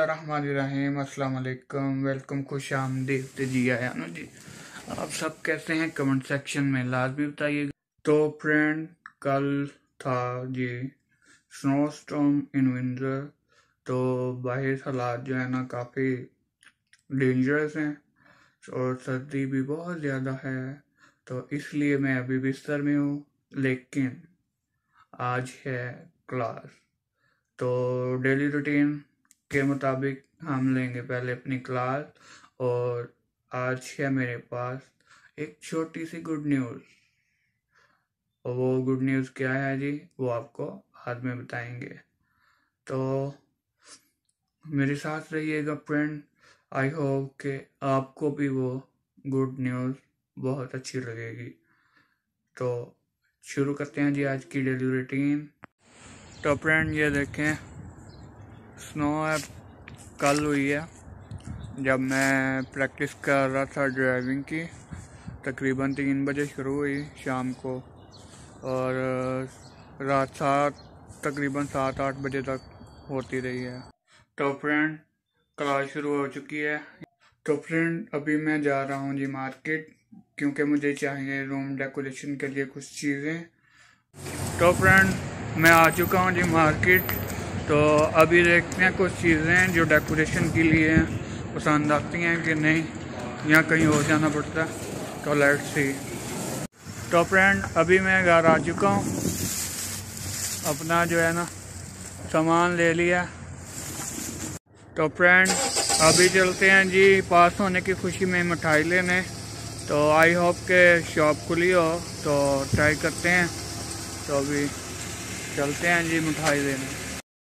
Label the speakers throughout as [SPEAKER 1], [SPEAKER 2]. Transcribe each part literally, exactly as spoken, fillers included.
[SPEAKER 1] बिस्मिल्लाहिर्रहमानिर्रहीम। अस्सलाम वालेकुम, वेलकम, खुश आमदीद जी आयानो जी। आप सब कैसे हैं? कमेंट सेक्शन में लाजमी बताइएगा। तो फ्रेंड, कल था जी स्नो स्टॉर्म इन विंटर। तो बाहर हालात जो है ना काफ़ी डेंजरस हैं और सर्दी भी बहुत ज़्यादा है, तो इसलिए मैं अभी बिस्तर में हूँ। लेकिन आज है क्लास, तो डेली रूटीन के मुताबिक हम लेंगे पहले अपनी क्लास। और आज है मेरे पास एक छोटी सी गुड न्यूज़, और वो गुड न्यूज़ क्या है जी, वो आपको बाद में बताएंगे। तो मेरे साथ रहिएगा फ्रेंड। आई होप कि आपको भी वो गुड न्यूज़ बहुत अच्छी लगेगी। तो शुरू करते हैं जी आज की डेली रूटीन। तो फ्रेंड, ये देखें, स्नो है, कल हुई है जब मैं प्रैक्टिस कर रहा था ड्राइविंग की। तकरीबन तीन बजे शुरू हुई शाम को, और रात सात तकरीबन सात आठ बजे तक होती रही है। तो फ्रेंड, क्लास शुरू हो चुकी है। तो फ्रेंड, अभी मैं जा रहा हूँ जी मार्केट, क्योंकि मुझे चाहिए रूम डेकोरेशन के लिए कुछ चीज़ें। तो फ्रेंड, मैं आ चुका हूँ जी मार्केट। तो अभी देखते हैं कुछ चीज़ें जो डेकोरेशन के लिए पसंद आती हैं कि नहीं, या कहीं और जाना पड़ता है। तो लेट्स सी। तो फ्रेंड, अभी मैं घर आ चुका हूँ, अपना जो है ना सामान ले लिया। तो फ्रेंड, अभी चलते हैं जी पास होने की खुशी में मिठाई लेने। तो आई होप के शॉप खुली हो, तो ट्राई करते हैं। तो अभी चलते हैं जी मिठाई लेने।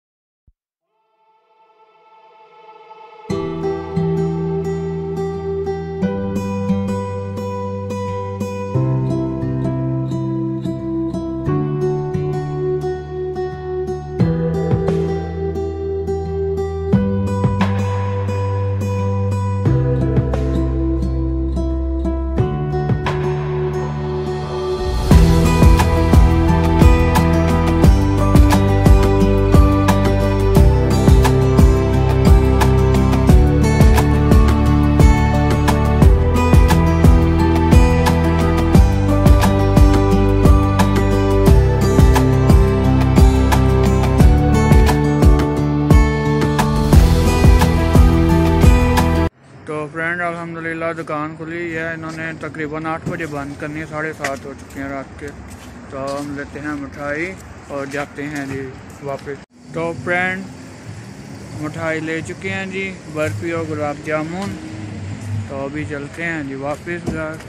[SPEAKER 1] तो फ्रेंड, अल्हम्दुलिल्लाह दुकान खुली है। इन्होंने तकरीबन आठ बजे बंद करनी है, साढ़े सात हो चुके हैं रात के। तो हम लेते हैं मिठाई और जाते हैं जी वापस। तो फ्रेंड, मिठाई ले चुके हैं जी, बर्फ़ी और गुलाब जामुन। तो अभी चलते हैं जी वापस घर।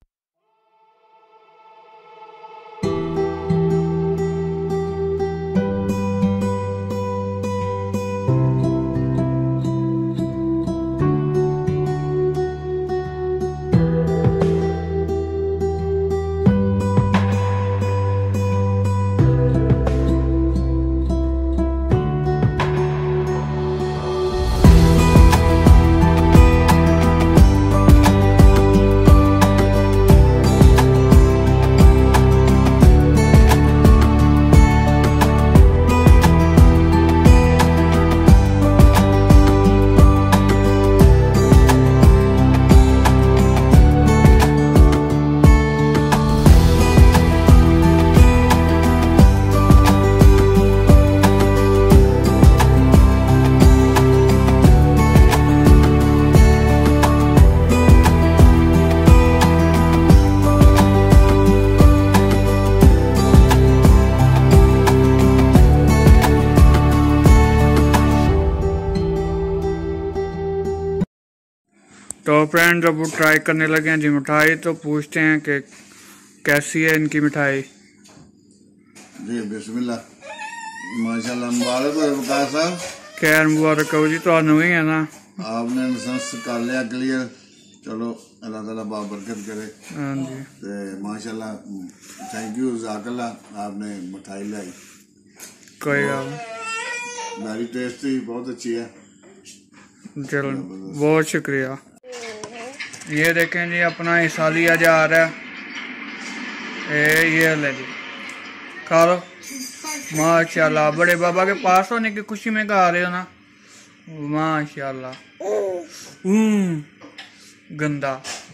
[SPEAKER 1] तो फ्रेंड, जब वो ट्राई करने लगे हैं जी मिठाई, तो पूछते हैं कि कैसी है इनकी मिठाई।
[SPEAKER 2] जी बिस्मिल्लाह, माशाल्लाह, मुबारक हो वकार साहब।
[SPEAKER 1] खैर मुबारक हो जी, तो ही है ना,
[SPEAKER 2] आपने लाइसेंस कर लिया क्लियर। चलो अल्लाह ताला बाबरकत करे।
[SPEAKER 1] हाँ जी,
[SPEAKER 2] ते माशाल्लाह, थैंक यू जज़ाकल्लाह, आपने मिठाई लाई।
[SPEAKER 1] कोई गल
[SPEAKER 2] मेरी टेस्टी बहुत अच्छी है।
[SPEAKER 1] चलो, बहुत शुक्रिया। ये देखें जी, अपना हिस्सा लिया जा रहा है। ए, ये ले जी, खा लो। माशाल्लाह, बड़े बाबा के पास होने की खुशी में खा रहे हो ना, माशाल्लाह। हम्म, गंदा।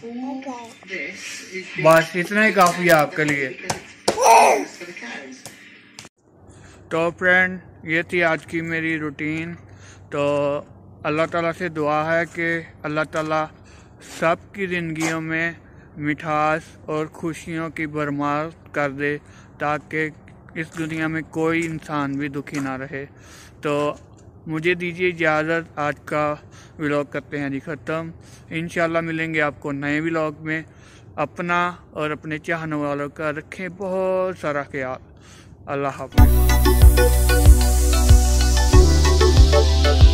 [SPEAKER 1] बस इतना ही काफी है आपके लिए। तो फ्रेंड, ये थी आज की मेरी रूटीन। तो अल्लाह ताला से दुआ है कि अल्लाह ताला सबकी ज़िंदगियों में मिठास और खुशियों की भरमार कर दे, ताकि इस दुनिया में कोई इंसान भी दुखी ना रहे। तो मुझे दीजिए इजाज़त, आज का व्लॉग करते हैं जी ख़त्म। इंशाल्लाह मिलेंगे आपको नए व्लॉग में। अपना और अपने चाहने वालों का रखें बहुत सारा ख्याल। अल्लाह हाफ़िज़।